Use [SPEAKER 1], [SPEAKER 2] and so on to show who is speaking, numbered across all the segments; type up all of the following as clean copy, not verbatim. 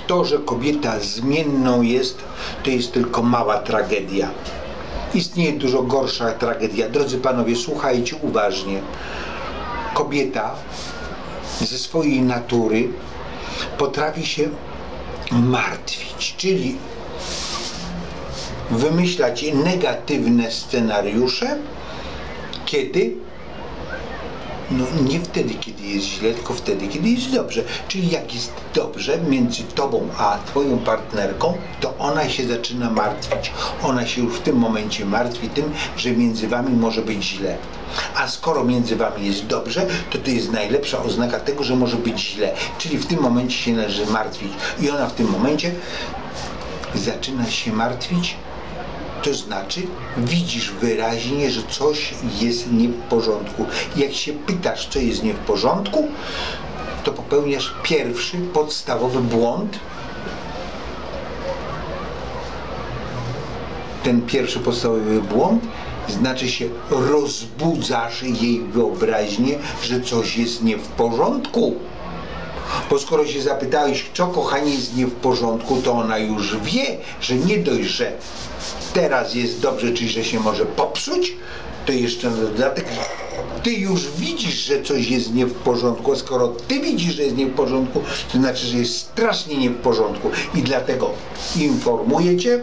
[SPEAKER 1] To, że kobieta zmienną jest, to jest tylko mała tragedia. Istnieje dużo gorsza tragedia. Drodzy panowie, słuchajcie uważnie. Kobieta ze swojej natury potrafi się martwić, czyli wymyślać negatywne scenariusze, kiedy? No nie wtedy, kiedy jest źle, tylko wtedy, kiedy jest dobrze. Czyli jak jest dobrze między tobą a twoją partnerką, to ona się zaczyna martwić. Ona się już w tym momencie martwi tym, że między wami może być źle. A skoro między wami jest dobrze, to jest najlepsza oznaka tego, że może być źle. Czyli w tym momencie się należy martwić. I ona w tym momencie zaczyna się martwić. To znaczy, widzisz wyraźnie, że coś jest nie w porządku. Jak się pytasz, co jest nie w porządku, to popełniasz pierwszy, podstawowy błąd. Ten pierwszy, podstawowy błąd znaczy się, rozbudzasz jej wyobraźnię, że coś jest nie w porządku. Bo skoro się zapytałeś, co kochanie jest nie w porządku, to ona już wie, że nie dość, że teraz jest dobrze, czyli że się może popsuć, to jeszcze na dodatek ty już widzisz, że coś jest nie w porządku, a skoro ty widzisz, że jest nie w porządku, to znaczy, że jest strasznie nie w porządku i dlatego informuję cię,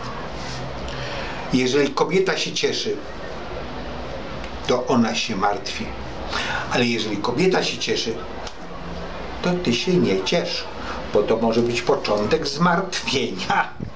[SPEAKER 1] jeżeli kobieta się cieszy, to ona się martwi, ale jeżeli kobieta się cieszy, to ty się nie ciesz, bo to może być początek zmartwienia.